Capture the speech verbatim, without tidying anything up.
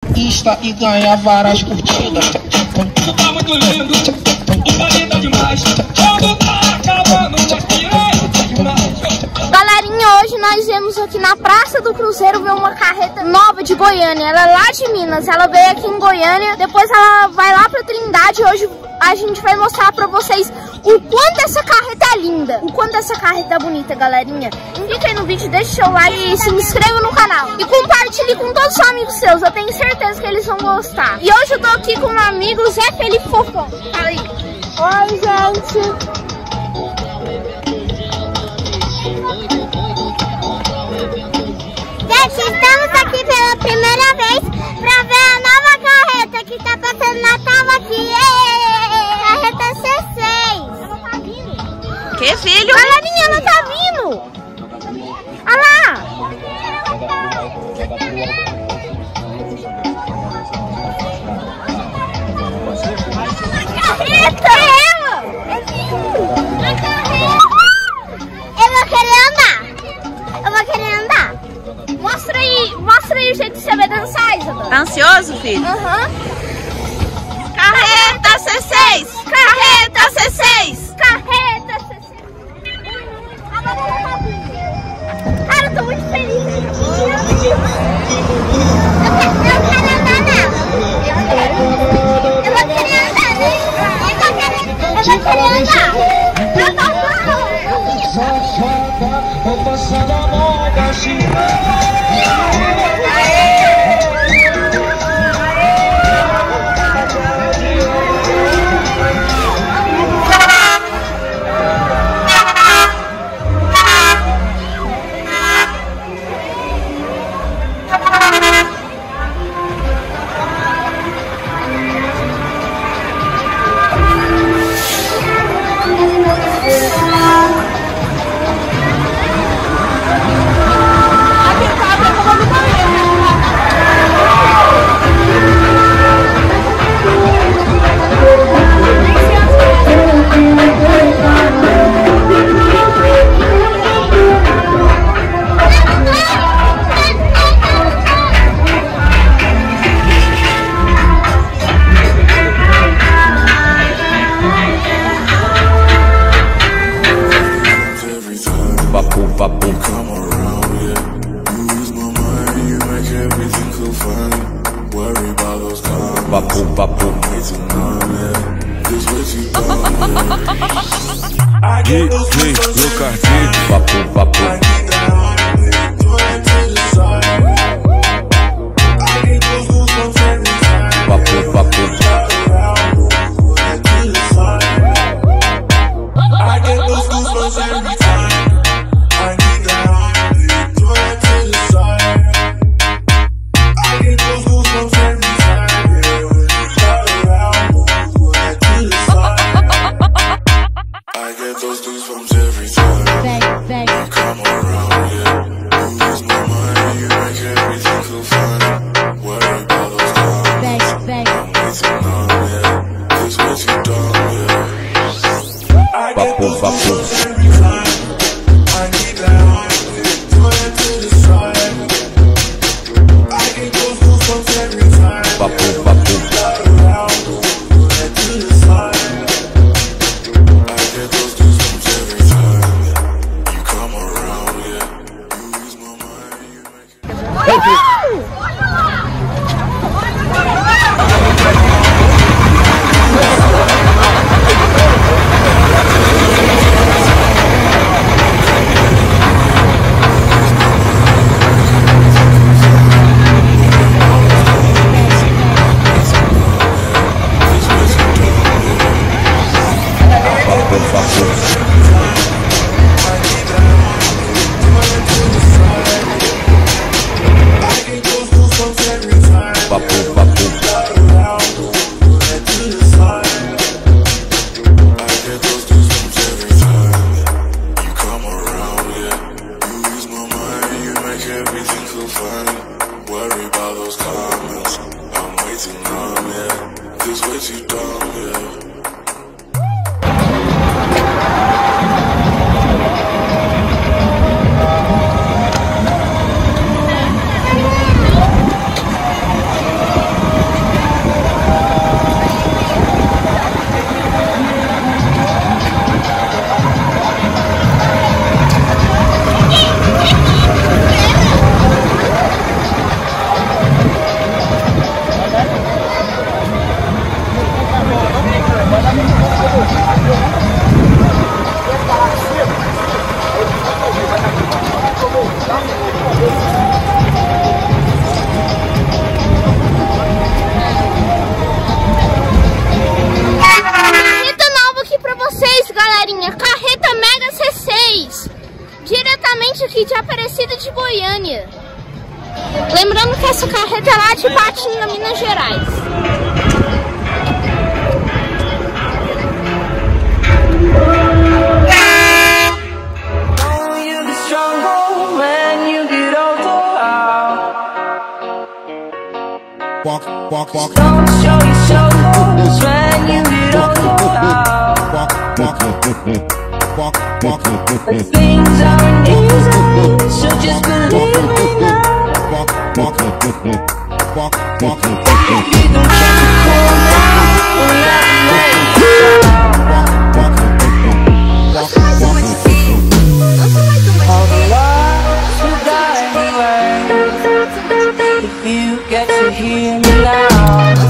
Insta e ganha várias curtidas. Isso tá muito lindo, o baile tá demais. Quando tá acabando, nós piranha demais. Galerinha, hoje nós viemos aqui na Praça do Cruzeiro ver uma carreta nova de Goiânia. Ela é lá de Minas, ela veio aqui em Goiânia, depois ela vai lá pra Trindade. Hoje a gente vai mostrar pra vocês o quanto essa carreta é linda, o quanto essa carreta é bonita, galerinha. Clica aí no vídeo, deixa o seu like e se inscreva no canal. E compartilhe com todos os amigos seus, eu tenho certeza que eles vão gostar. E hoje eu tô aqui com um amigo, Zé Felipe Fofão. Fala aí. Oi, gente. Gente, estamos aqui pela primeira vez pra ver a nova carreta que tá passando na tela aqui. Carreta C seis. Ela tá vindo. Que filho? Galerinha, ela tá vindo. Olha lá. Carreta! É ela! A carreta! Eu vou querer andar. Eu vou querer andar. Mostra aí, mostra aí o jeito que você vai dançar, Isadora. Tá ansioso, filho? Aham. Uhum. Carreta C seis! Carreta C seis! Carreta C seis! Agora ela tá vindo. Cara, eu tô muito feliz. Eu quero andar nela. Eu quero. Eu vou querer andar, né? Eu vou querer, eu vou querer andar. Eu tô falando. Vou passando a mão da Siga. Papo, papo. Hey, hey, meu carteiro. Papo, papo. Papo, papo. carreta lá de Patinga, Minas Gerais. Walk, walk, walk. Don't show your shoulders when you get older. Walk, walk, walk, walk. But things aren't easy, so just believe me now. Walk, walk, walk, walk. You don't check the cool now, or let me make it sound. Walk, walk, walk, walk. All the lost will die anyway. If you get to hear me now.